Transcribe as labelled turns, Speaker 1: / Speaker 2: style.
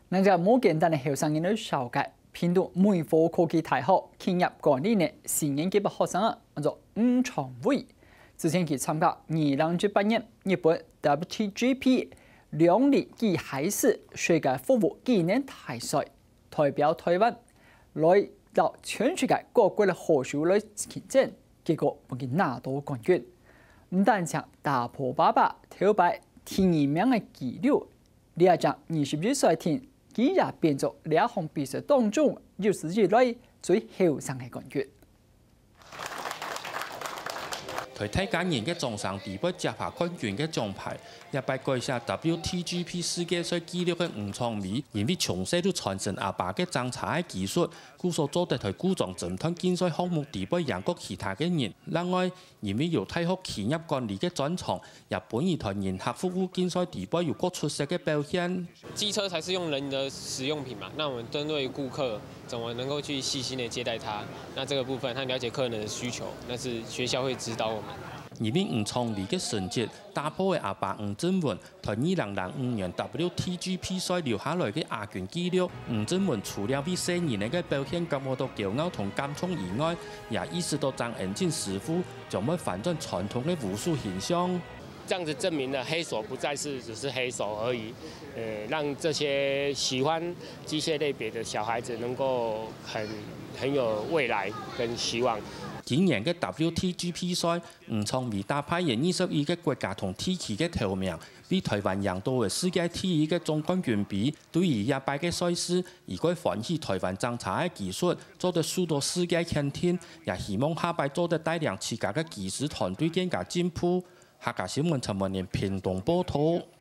Speaker 1: 那个冇簡單嘅後生人都了解，編到梅科科技大學進入管理嘅新研幾個學生叫做吳創偉，之前佢參加2018年日本 WTGP 兩年級海事世界服務紀念大賽，代表台灣來到全世界各國嘅學術來競爭，結果冇佢拿到冠軍。唔但將打破爸跳擺第二名嘅紀錄，呢一張21歲天。佢也變作兩項比賽當中有史以來最後生嘅冠軍。
Speaker 2: 佢睇今年嘅中上地位接下冠軍嘅獎牌，也被改寫 WTGP 世界賽紀錄嘅吳創偉，因為從細都傳承阿爸嘅偵查嘅技術，故所做得佢鼓掌整團競賽項目地位贏過其他嘅人。另外，因為有大學企業管理嘅專長，日本一台人客服務競賽地位有個出色嘅表現。
Speaker 3: 機車才是用人的使用品嘛，那我們針對顧客怎麼能夠去細心地接待他？那這個部分，他了解客人的需求，那是學校會指導我們。
Speaker 2: 因為吳創偉嘅成績打破嘅阿爸吳正文在2005年 WTGP 賽留下來嘅亞軍紀錄。吳正文除了為4年嘅表現感到驕傲同感動以外，也意識到張恩靜師傅將會反轉傳統嘅武術形象。
Speaker 4: 這樣子證明了黑手不再是只是黑手而已，讓這些喜歡機械類別的小孩子能夠很有未來跟希望。
Speaker 2: 今年嘅 WTGP 賽，吳創偉打敗21個國家同地區嘅頭名，比台灣贏到嘅世界第一嘅總冠軍比。對於一敗嘅賽事，如果歡喜台灣偵查嘅技術，做得數到世界肯定，也希望下敗做得帶領自家嘅技術團隊更加進步。客家新聞陳文年屏東報道。